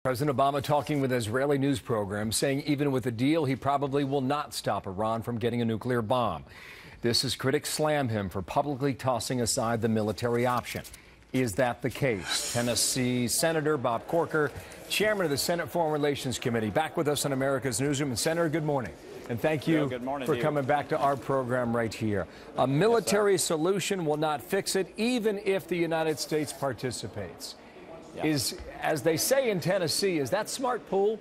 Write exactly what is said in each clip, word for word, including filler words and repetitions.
President Obama talking with Israeli news programs, saying even with a deal, he probably will not stop Iran from getting a nuclear bomb. This as critics slam him for publicly tossing aside the military option. Is that the case? Tennessee Senator Bob Corker, chairman of the Senate Foreign Relations Committee, back with us on America's Newsroom. And Senator, good morning. And thank you Good morning, for to coming back to our program right here. A military yes, solution will not fix it, even if the United States participates. Yeah. Is, as they say in Tennessee, is that smart, Poole?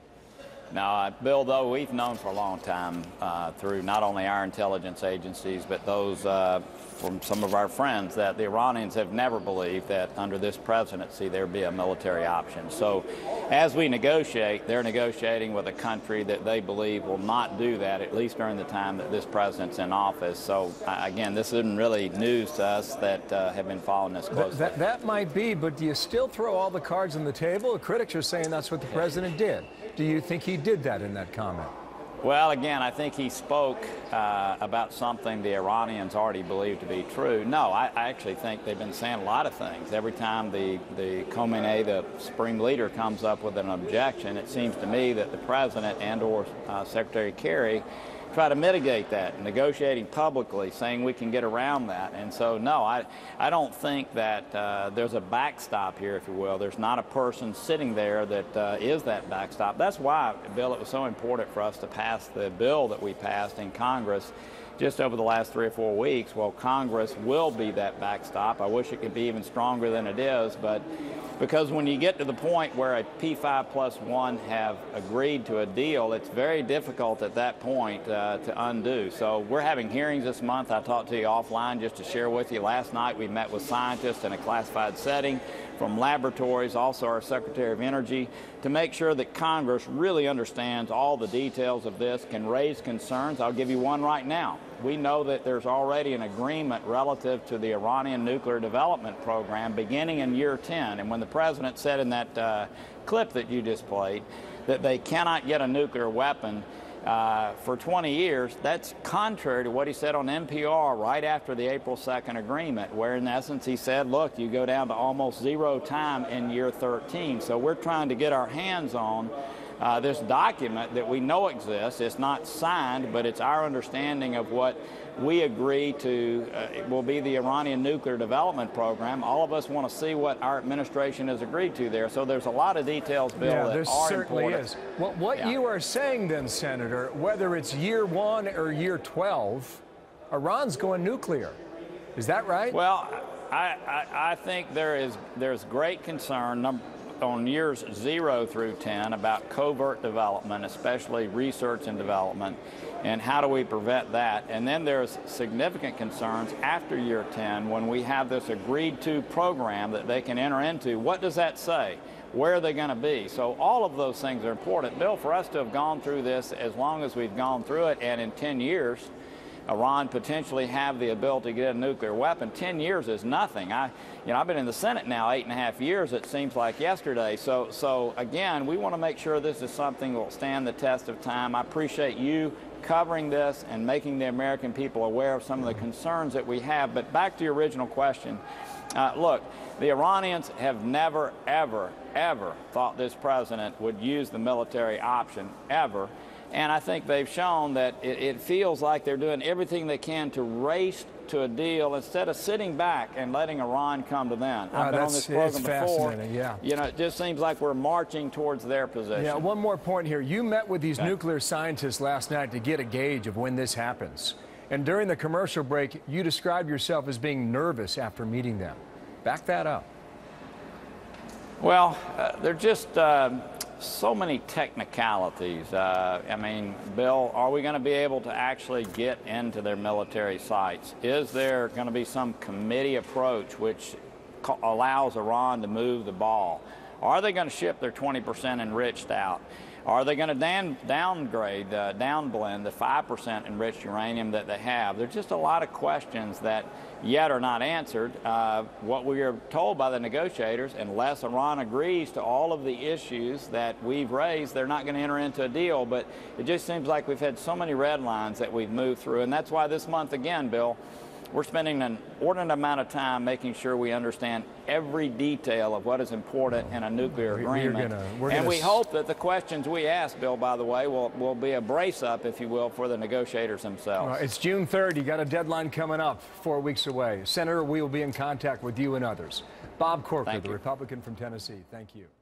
No, uh, Bill, though, we've known for a long time uh, through not only our intelligence agencies, but those uh, from some of our friends, that the Iranians have never believed that under this presidency there be a military option. So as we negotiate, they're negotiating with a country that they believe will not do that, at least during the time that this president's in office. So, uh, again, this isn't really news to us that uh, have been following this closely. That, that, that might be, but do you still throw all the cards on the table? The critics are saying that's what the president did. Do you think he did that in that comment? Well, again, I think he spoke uh, about something the Iranians already believe to be true. No, I, I actually think they've been saying a lot of things. Every time the, the Khamenei, the supreme leader, comes up with an objection, it seems to me that the president and or uh, Secretary Kerry try to mitigate that, negotiating publicly, saying we can get around that. And so, no, I, I don't think that uh, there's a backstop here, if you will. There's not a person sitting there that uh, is that backstop. That's why, Bill, it was so important for us to pass the bill that we passed in Congress just over the last three or four weeks. Well, Congress will be that backstop. I wish it could be even stronger than it is, but because when you get to the point where a P five plus one have agreed to a deal, it's very difficult at that point uh, to undo. So we're having hearings this month. I talked to you offline just to share with you. Last night we met with scientists in a classified setting from laboratories, also our Secretary of Energy, to make sure that Congress really understands all the details of this, can raise concerns. I'll give you one right now. We know that there's already an agreement relative to the Iranian nuclear development program beginning in year ten. And when the president said in that uh, clip that you just played that they cannot get a nuclear weapon Uh, for twenty years, that's contrary to what he said on N P R right after the April second agreement, where in essence he said, look, you go down to almost zero time in year thirteen. So we're trying to get our hands on uh, this document that we know exists. It's not signed, but it's our understanding of what we agree to uh, it will be the Iranian nuclear development program. All of us want to see what our administration has agreed to there. So there's a lot of details, Bill, yeah, that there are certainly important. is. Well, what yeah. you are saying then, Senator, whether it's year one or year twelve, Iran's going nuclear. Is that right? Well, I, I, I think there is there's great concern num on years zero through ten about covert development, especially research and development, and how do we prevent that? And then there's significant concerns after year ten when we have this agreed to program that they can enter into. What does that say? Where are they going to be? So all of those things are important. Bill, for us to have gone through this as long as we've gone through it, and in ten years, Iran potentially have the ability to get a nuclear weapon. Ten years is nothing. I, you know, I've been in the Senate now eight and a half years. It seems like yesterday. So, so again, we want to make sure this is something that will stand the test of time. I appreciate you covering this and making the American people aware of some of the concerns that we have. But back to your original question. Uh, look, the Iranians have never, ever, ever thought this president would use the military option, ever. And I think they've shown that it, it feels like they're doing everything they can to race to a deal instead of sitting back and letting Iran come to them. Wow, I've been on this program before. Yeah. You know, it just seems like we're marching towards their position. Yeah, one more point here. You met with these okay. nuclear scientists last night to get a gauge of when this happens. And during the commercial break, you described yourself as being nervous after meeting them. Back that up. Well, uh, they're just uh, so many technicalities. Uh, I mean, Bill, are we going to be able to actually get into their military sites? Is there going to be some committee approach which allows Iran to move the ball? Are they going to ship their twenty percent enriched out? Are they going to down, downgrade, uh, downblend the five percent enriched uranium that they have? There's just a lot of questions that yet are not answered. Uh, what we are told by the negotiators, unless Iran agrees to all of the issues that we've raised, they're not going to enter into a deal. But it just seems like we've had so many red lines that we've moved through. And that's why this month, again, Bill, we're spending an inordinate amount of time making sure we understand every detail of what is important in a nuclear agreement. We're gonna, we're and gonna we hope that the questions we ask, Bill, by the way, will, will be a brace-up, if you will, for the negotiators themselves. Uh, it's June third. You got a deadline coming up, four weeks away. Senator, we will be in contact with you and others. Bob Corker, the Republican from Tennessee, thank you.